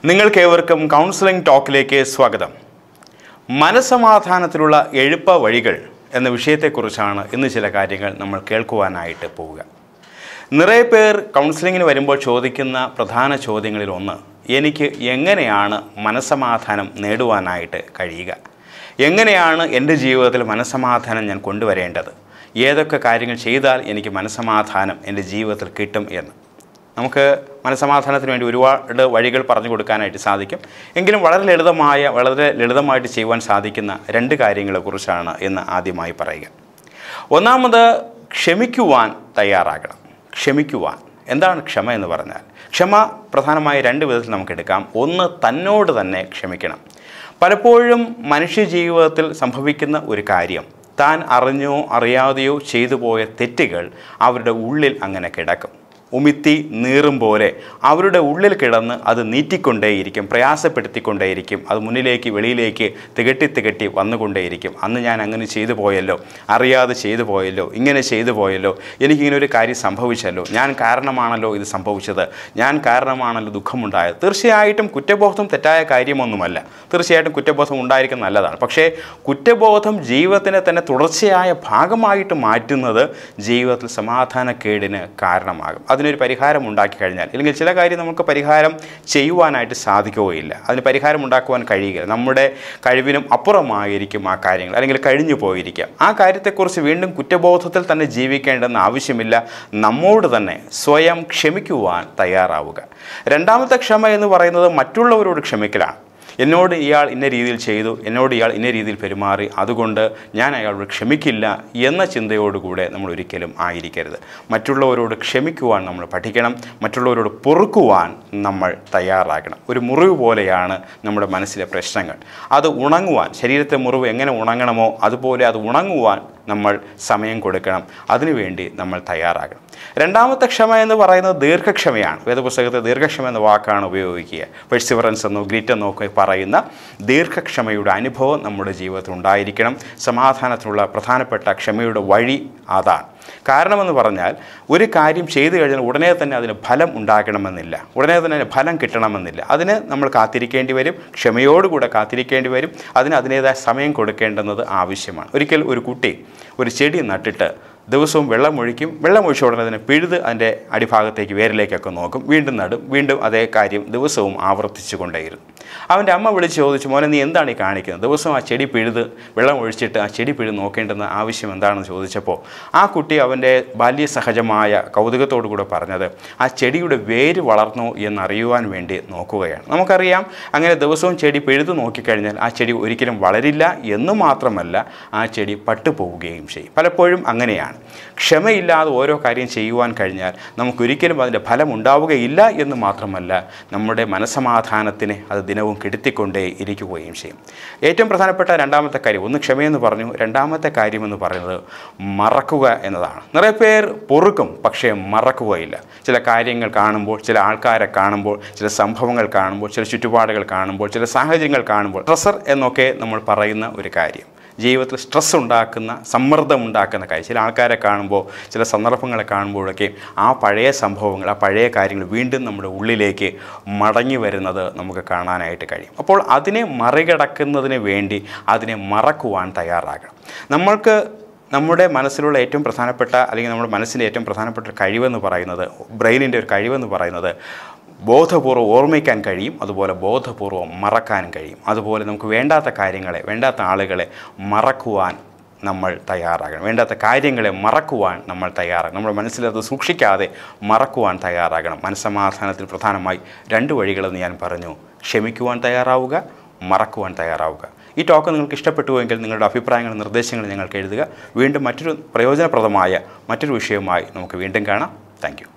നിങ്ങൾക്കേവർക്കും കൗൺസിലിംഗ് ടോക്കിലേക്ക് സ്വാഗതം. മനസ്സമാധാനത്തിലുള്ള എളുപ്പ വഴികൾ എന്ന വിഷയത്തെക്കുറിച്ചാണ് ഇന്ന് ചില കാര്യങ്ങൾ നമ്മൾ കേൾക്കുവാനായിട്ട് പോവുക. നിറയെ പേർ കൗൺസിലിങ്ങിന് വരുമ്പോൾ ചോദിക്കുന്ന പ്രധാന ചോദ്യങ്ങളിൽ ഒന്ന്, എനിക്ക് എങ്ങനെയാണ് മനസ്സമാധാനം നേടുവാനായിട്ട് കഴിയുക? എങ്ങനെയാണ് എൻ്റെ ജീവിതത്തിൽ മനസ്സമാധാനം ഞാൻ കൊണ്ടുവരേണ്ടത്? ഏതൊക്കെ കാര്യങ്ങൾ ചെയ്താൽ എനിക്ക് മനസ്സമാധാനം എൻ്റെ ജീവിതത്തിൽ കിട്ടും എന്ന്. നമുക്ക് മനസ്സമാധാനത്തിന് വേണ്ടി ഒരുപാട് വഴികൾ പറഞ്ഞു കൊടുക്കാനായിട്ട് സാധിക്കും. എങ്കിലും വളരെ ലളിതമായിട്ട് ചെയ്യുവാൻ സാധിക്കുന്ന രണ്ട് കാര്യങ്ങളെക്കുറിച്ചാണ് ഇന്ന് ആദ്യമായി പറയുക. ഒന്നാമത്, ക്ഷമിക്കുവാൻ തയ്യാറാകണം. ക്ഷമിക്കുവാൻ. എന്താണ് ക്ഷമ എന്ന് പറഞ്ഞാൽ? ക്ഷമ പ്രധാനമായി രണ്ട് വിധത്തിൽ നമുക്കെടുക്കാം. ഒന്ന്, തന്നോട് തന്നെ ക്ഷമിക്കണം. പലപ്പോഴും മനുഷ്യ ജീവിതത്തിൽ സംഭവിക്കുന്ന ഒരു കാര്യം, താൻ അറിഞ്ഞോ അറിയാതെയോ ചെയ്തു പോയ തെറ്റുകൾ അവരുടെ ഉള്ളിൽ അങ്ങനെ കിടക്കും. ഉമിത്തി നീറും പോലെ അവരുടെ ഉള്ളിൽ കിടന്ന് അത് നീറ്റിക്കൊണ്ടേയിരിക്കും, പ്രയാസപ്പെടുത്തിക്കൊണ്ടേയിരിക്കും. അത് മുന്നിലേക്ക് വെളിയിലേക്ക് തികട്ടി വന്നുകൊണ്ടേയിരിക്കും. അന്ന് ഞാൻ അങ്ങനെ ചെയ്തു പോയല്ലോ, അറിയാതെ ചെയ്തു പോയല്ലോ, ഇങ്ങനെ ചെയ്തു പോയല്ലോ, എനിക്കിങ്ങനെ ഒരു കാര്യം സംഭവിച്ചല്ലോ, ഞാൻ കാരണമാണല്ലോ ഇത് സംഭവിച്ചത്, ഞാൻ കാരണമാണല്ലോ ദുഃഖമുണ്ടായത്. തീർച്ചയായിട്ടും കുറ്റബോധം തെറ്റായ കാര്യമൊന്നുമല്ല. തീർച്ചയായിട്ടും കുറ്റബോധം ഉണ്ടായിരിക്കുന്നത് നല്ലതാണ്. പക്ഷേ കുറ്റബോധം ജീവിതത്തിൻ്റെ തന്നെ തുടർച്ചയായ ഭാഗമായിട്ട് മാറ്റുന്നത് ജീവിതത്തിൽ സമാധാനക്കേടിന് കാരണമാകും. അതിനൊരു പരിഹാരം ഉണ്ടാക്കി കഴിഞ്ഞാൽ, അല്ലെങ്കിൽ ചില കാര്യം നമുക്ക് പരിഹാരം ചെയ്യുവാനായിട്ട് സാധിക്കുകയില്ല, അതിന് പരിഹാരം ഉണ്ടാക്കുവാൻ കഴിയുകയില്ല. നമ്മുടെ കഴിവിനും അപ്പുറമായിരിക്കും ആ കാര്യങ്ങൾ, അല്ലെങ്കിൽ കഴിഞ്ഞു പോയിരിക്കാം. ആ കാര്യത്തെക്കുറിച്ച് വീണ്ടും കുറ്റബോധത്തിൽ തന്നെ ജീവിക്കേണ്ടെന്ന് ആവശ്യമില്ല. നമ്മോട് തന്നെ സ്വയം ക്ഷമിക്കുവാൻ തയ്യാറാവുക. രണ്ടാമത്തെ ക്ഷമ എന്ന് പറയുന്നത് മറ്റുള്ളവരോട് ക്ഷമിക്കലാണ്. എന്നോട് ഇയാൾ ഇന്ന രീതിയിൽ ചെയ്തു, എന്നോട് ഇയാൾ ഇന്ന രീതിയിൽ പെരുമാറി, അതുകൊണ്ട് ഞാൻ അയാളോട് ക്ഷമിക്കില്ല എന്ന ചിന്തയോടുകൂടെ നമ്മൾ ഒരിക്കലും ആയിരിക്കരുത്. മറ്റുള്ളവരോട് ക്ഷമിക്കുവാൻ നമ്മൾ പഠിക്കണം. മറ്റുള്ളവരോട് പൊറുക്കുവാൻ നമ്മൾ തയ്യാറാകണം. ഒരു മുറിവ് പോലെയാണ് നമ്മുടെ മനസ്സിലെ പ്രശ്നങ്ങൾ. അത് ഉണങ്ങുവാൻ, ശരീരത്തെ മുറിവ് എങ്ങനെ ഉണങ്ങണമോ അതുപോലെ അത് ഉണങ്ങുവാൻ നമ്മൾ സമയം കൊടുക്കണം. അതിനുവേണ്ടി നമ്മൾ തയ്യാറാകണം. രണ്ടാമത്തെ ക്ഷമ എന്ന് പറയുന്നത് ദീർഘക്ഷമയാണ്. വേദപുസ്തകത്തിൽ ദീർഘക്ഷമ എന്ന വാക്കാണ് ഉപയോഗിക്കുക. പെർസിവറൻസ് എന്നോ ഗ്രിറ്റ് എന്നോ ഒക്കെ പറയുന്ന ദീർഘക്ഷമയുടെ അനുഭവം നമ്മുടെ ജീവിതത്തിൽ ഉണ്ടായിരിക്കണം. സമാധാനത്തിനുള്ള പ്രധാനപ്പെട്ട ക്ഷമയുടെ വഴി അതാണ്. കാരണമെന്ന് പറഞ്ഞാൽ, ഒരു കാര്യം ചെയ്തു കഴിഞ്ഞാൽ ഉടനെ തന്നെ അതിന് ഫലം ഉണ്ടാകണമെന്നില്ല, ഉടനെ തന്നെ അതിന് ഫലം കിട്ടണമെന്നില്ല. അതിന് നമ്മൾ കാത്തിരിക്കേണ്ടി വരും, ക്ഷമയോടുകൂടെ കാത്തിരിക്കേണ്ടി വരും. അതിനേതായ സമയം കൊടുക്കേണ്ടുന്നത് ആവശ്യമാണ്. ഒരിക്കൽ ഒരു കുട്ടി ഒരു ചെടി നട്ടിട്ട് ദിവസവും വെള്ളമൊഴിക്കും. വെള്ളമൊഴിച്ച ഉടനെ തന്നെ പിഴുത് അതിൻ്റെ അടിഭാഗത്തേക്ക് വേരിലേക്കൊക്കെ നോക്കും, വീണ്ടും നടും, വീണ്ടും അതേ കാര്യം ദിവസവും ആവർത്തിച്ചു കൊണ്ടേയിരുന്നു. അവൻ്റെ അമ്മ വിളിച്ച് ചോദിച്ചു, മോനെ നീ എന്താണ് ഈ കാണിക്കുന്നത്? ദിവസവും ആ ചെടി പിഴുത് വെള്ളം ഒഴിച്ചിട്ട് ആ ചെടി പിഴുത് നോക്കേണ്ടുന്ന ആവശ്യം എന്താണെന്ന് ചോദിച്ചപ്പോൾ ആ കുട്ടി അവൻ്റെ ബാല്യസഹജമായ കൗതുകത്തോടു കൂടെ പറഞ്ഞത്, ആ ചെടിയുടെ വേര് വളർന്നോ എന്നറിയുവാൻ വേണ്ടി നോക്കുകയാണ്. നമുക്കറിയാം, അങ്ങനെ ദിവസവും ചെടി പിഴുത് നോക്കിക്കഴിഞ്ഞാൽ ആ ചെടി ഒരിക്കലും വളരില്ല എന്ന് മാത്രമല്ല, ആ ചെടി പട്ടുപോവുകയും ചെയ്യും. പലപ്പോഴും അങ്ങനെയാണ്. ക്ഷമയില്ലാതെ ഓരോ കാര്യം ചെയ്യുവാൻ കഴിഞ്ഞാൽ നമുക്കൊരിക്കലും അതിൻ്റെ ഫലം ഉണ്ടാവുകയില്ല എന്ന് മാത്രമല്ല, നമ്മുടെ മനസ്സമാധാനത്തിന് അത് ദിനവും കെടുത്തിക്കൊണ്ടേ ഇരിക്കുകയും ചെയ്യും. ഏറ്റവും പ്രധാനപ്പെട്ട രണ്ടാമത്തെ കാര്യം, ഒന്ന് ക്ഷമയെന്ന് പറഞ്ഞു, രണ്ടാമത്തെ കാര്യമെന്ന് പറയുന്നത് മറക്കുക എന്നതാണ്. നിറയെ പേർ പൊറുക്കും, പക്ഷേ മറക്കുകയില്ല. ചില കാര്യങ്ങൾ കാണുമ്പോൾ, ചില ആൾക്കാരെ കാണുമ്പോൾ, ചില സംഭവങ്ങൾ കാണുമ്പോൾ, ചില ചുറ്റുപാടുകൾ കാണുമ്പോൾ, ചില സാഹചര്യങ്ങൾ കാണുമ്പോൾ, സ്ട്രെസർ എന്നൊക്കെ നമ്മൾ പറയുന്ന ഒരു കാര്യം, ജീവിതത്തിൽ സ്ട്രെസ് ഉണ്ടാക്കുന്ന, സമ്മർദ്ദമുണ്ടാക്കുന്ന കാര്യം. ചില ആൾക്കാരെ കാണുമ്പോൾ, ചില സന്ദർഭങ്ങളെ കാണുമ്പോഴൊക്കെ ആ പഴയ സംഭവങ്ങൾ, ആ പഴയ കാര്യങ്ങൾ വീണ്ടും നമ്മുടെ ഉള്ളിലേക്ക് മടങ്ങി വരുന്നത് നമുക്ക് കാണാനായിട്ട് കഴിയും. അപ്പോൾ അതിനെ മറികടക്കുന്നതിന് വേണ്ടി അതിനെ മറക്കുവാൻ തയ്യാറാകണം. നമ്മൾക്ക് നമ്മുടെ മനസ്സിലുള്ള ഏറ്റവും പ്രധാനപ്പെട്ട, അല്ലെങ്കിൽ നമ്മുടെ മനസ്സിൻ്റെ ഏറ്റവും പ്രധാനപ്പെട്ട കഴിവെന്ന് പറയുന്നത്, ബ്രെയിനിൻ്റെ ഒരു കഴിവെന്ന് പറയുന്നത്, ബോധപൂർവ്വം ഓർമ്മിക്കാൻ കഴിയും, അതുപോലെ ബോധപൂർവ്വം മറക്കാനും കഴിയും. അതുപോലെ നമുക്ക് വേണ്ടാത്ത കാര്യങ്ങളെ, വേണ്ടാത്ത ആളുകളെ മറക്കുവാൻ നമ്മൾ തയ്യാറാകണം. വേണ്ടാത്ത കാര്യങ്ങളെ മറക്കുവാൻ നമ്മൾ തയ്യാറാകണം. നമ്മുടെ മനസ്സിലത് സൂക്ഷിക്കാതെ മറക്കുവാൻ തയ്യാറാകണം. മനസ്സമാധാനത്തിൽ പ്രധാനമായി രണ്ട് വഴികളെന്ന് ഞാൻ പറഞ്ഞു. ക്ഷമിക്കുവാൻ തയ്യാറാവുക, മറക്കുവാൻ തയ്യാറാവുക. ഈ ടോക്ക് നിങ്ങൾക്ക് ഇഷ്ടപ്പെട്ടുവെങ്കിൽ നിങ്ങളുടെ അഭിപ്രായങ്ങളും നിർദ്ദേശങ്ങളും ഞങ്ങൾക്ക് എഴുതുക. വീണ്ടും മറ്റൊരു പ്രയോജനപ്രദമായ മറ്റൊരു വിഷയവുമായി നമുക്ക് വീണ്ടും കാണാം. Thank U.